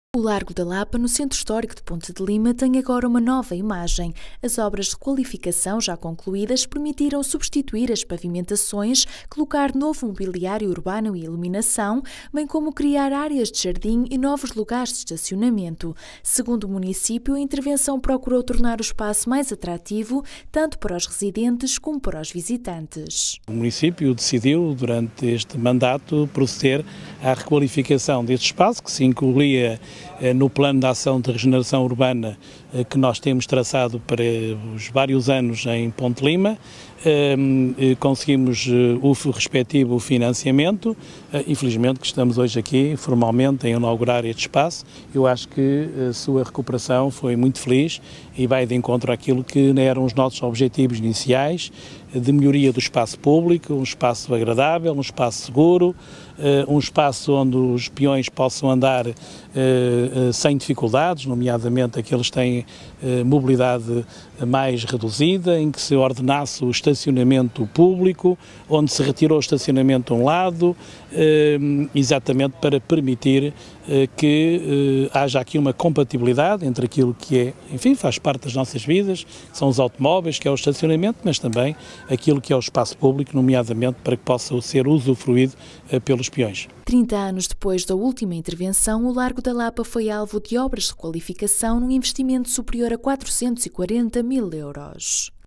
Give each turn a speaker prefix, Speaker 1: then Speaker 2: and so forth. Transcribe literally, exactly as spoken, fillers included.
Speaker 1: O Largo da Lapa, no Centro Histórico de Ponte de Lima, tem agora uma nova imagem. As obras de qualificação já concluídas permitiram substituir as pavimentações, colocar novo mobiliário urbano e iluminação, bem como criar áreas de jardim e novos lugares de estacionamento. Segundo o município, a intervenção procurou tornar o espaço mais atrativo, tanto para os residentes como para os visitantes.
Speaker 2: O município decidiu, durante este mandato, proceder à requalificação deste espaço, que se incluía no plano de ação de regeneração urbana que nós temos traçado para os vários anos em Ponte Lima. Conseguimos o respectivo financiamento. Infelizmente que estamos hoje aqui formalmente a inaugurar este espaço. Eu acho que a sua recuperação foi muito feliz e vai de encontro àquilo que eram os nossos objetivos iniciais de melhoria do espaço público, um espaço agradável, um espaço seguro, um espaço onde os peões possam andar sem dificuldades, nomeadamente aqueles que têm mobilidade mais reduzida, em que se ordenasse o estacionamento público, onde se retirou o estacionamento de um lado, exatamente para permitir que haja aqui uma compatibilidade entre aquilo que é, enfim, faz parte das nossas vidas, que são os automóveis, que é o estacionamento, mas também aquilo que é o espaço público, nomeadamente para que possa ser usufruído pelos peões.
Speaker 1: trinta anos depois da última intervenção, o Largo da Lapa foi alvo de obras de qualificação num investimento superior a quatrocentos e quarenta mil euros.